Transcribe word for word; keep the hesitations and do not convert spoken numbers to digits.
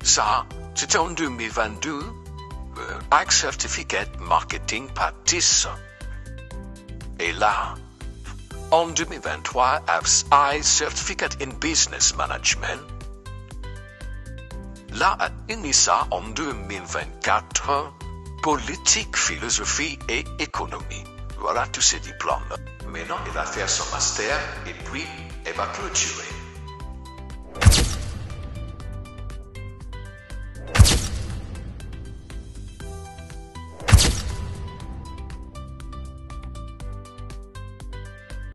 Ça, c'était en deux mille vingt-deux, euh, avec Certificate Marketing par dix. Et là, en deux mille vingt-trois, avec Certificate in Business Management. Là, à Inisa en deux mille vingt-quatre, politique, philosophie et économie. Voilà tous ces diplômes. Maintenant, elle va faire son master et puis elle va clôturer.